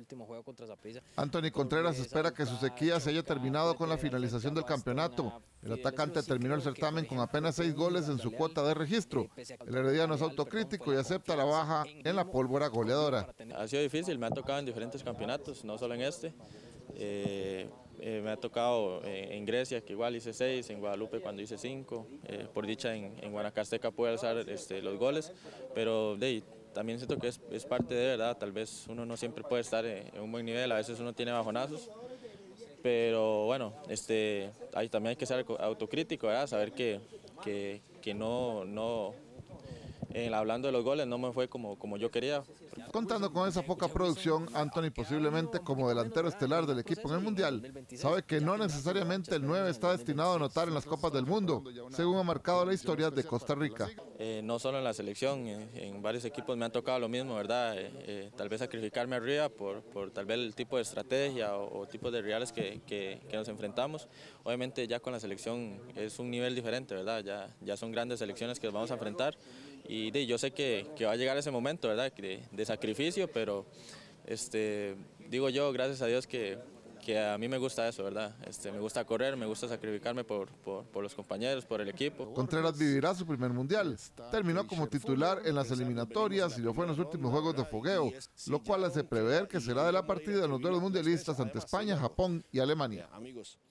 último juego contra Saprissa. Anthony Contreras espera que su sequía se haya terminado con la finalización del campeonato. El atacante terminó el certamen con apenas 6 goles en su cuota de registro. El herediano es autocrítico y acepta la baja en la pólvora goleadora. Ha sido difícil, me ha tocado en diferentes campeonatos, no solo en este. Me ha tocado en Grecia, que igual hice 6, en Guadalupe cuando hice 5, por dicha en Guanacasteca pude alzar los goles, pero también siento que es parte de verdad, tal vez uno no siempre puede estar en un buen nivel, a veces uno tiene bajonazos, pero bueno, también hay que ser autocrítico, ¿verdad? Saber que no hablando de los goles no me fue como yo quería. Contando con esa poca producción, Anthony posiblemente como delantero estelar del equipo en el Mundial, sabe que no necesariamente el 9 está destinado a anotar en las Copas del Mundo, según ha marcado la historia de Costa Rica. No solo en la selección, en varios equipos me han tocado lo mismo, ¿verdad? Tal vez sacrificarme arriba por tal vez el tipo de estrategia o tipos de rivales que nos enfrentamos. Obviamente ya con la selección es un nivel diferente, ¿verdad? Ya son grandes selecciones que nos vamos a enfrentar y yo sé que va a llegar ese momento, ¿verdad? De sacrificio, pero digo yo, gracias a Dios que a mí me gusta eso, ¿verdad? Me gusta correr, me gusta sacrificarme por los compañeros, por el equipo. Contreras vivirá su primer mundial. Terminó como titular en las eliminatorias y lo fue en los últimos juegos de fogueo, lo cual hace prever que será de la partida en los duelos mundialistas ante España, Japón y Alemania.